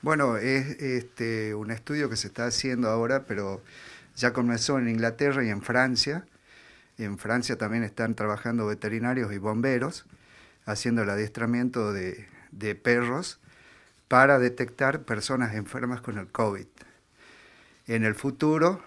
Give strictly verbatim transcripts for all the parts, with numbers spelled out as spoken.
Bueno, es este, un estudio que se está haciendo ahora, pero ya comenzó en Inglaterra y en Francia. En Francia también están trabajando veterinarios y bomberos, haciendo el adiestramiento de, de perros para detectar personas enfermas con el COVID. En el futuro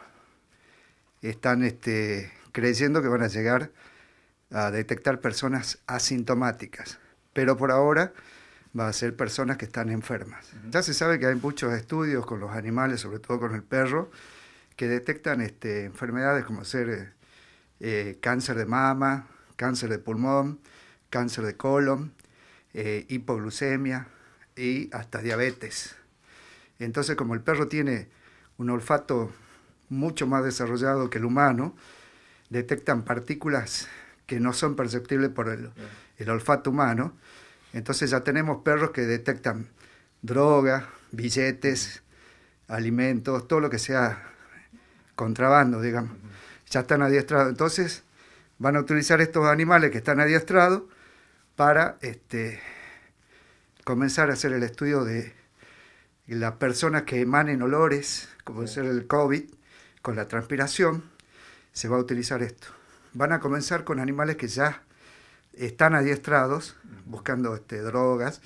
están este, creyendo que van a llegar a detectar personas asintomáticas, pero por ahora va a ser personas que están enfermas. Uh-huh. Ya se sabe que hay muchos estudios con los animales, sobre todo con el perro, que detectan este, enfermedades como ser eh, cáncer de mama, cáncer de pulmón, cáncer de colon, eh, hipoglucemia y hasta diabetes. Entonces, como el perro tiene un olfato mucho más desarrollado que el humano, detectan partículas que no son perceptibles por el, el olfato humano. Entonces ya tenemos perros que detectan droga, billetes, alimentos, todo lo que sea contrabando, digamos. Ya están adiestrados. Entonces van a utilizar estos animales que están adiestrados para este, comenzar a hacer el estudio de las personas que emanen olores, como puede ser el COVID, con la transpiración. Se va a utilizar esto. Van a comenzar con animales que ya están adiestrados, buscando este, drogas,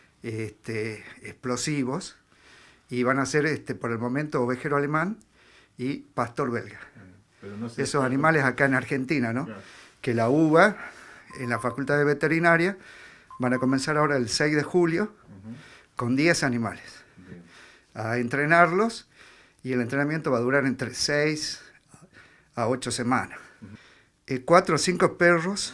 este, explosivos, y van a ser este, por el momento ovejero alemán y pastor belga. Pero no sé esos animales acá en Argentina, ¿no? Claro. Que la U B A, en la Facultad de Veterinaria, van a comenzar ahora el seis de julio uh-huh. con diez animales. Bien. A entrenarlos, y el entrenamiento va a durar entre seis a ocho semanas. Uh-huh. Eh, cuatro o cinco perros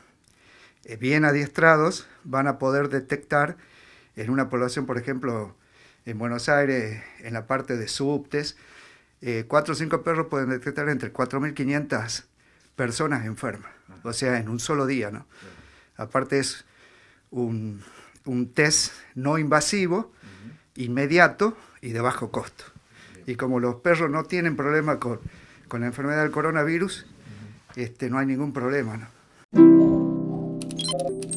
eh, bien adiestrados van a poder detectar en una población, por ejemplo, en Buenos Aires, en la parte de subtes, eh, cuatro o cinco perros pueden detectar entre cuatro mil quinientas personas enfermas, uh-huh. o sea, en un solo día, ¿no? Uh-huh. Aparte es un, un test no invasivo, uh-huh. inmediato y de bajo costo. Uh-huh. Y como los perros no tienen problema con, con la enfermedad del coronavirus, uh-huh. este, no hay ningún problema, ¿no?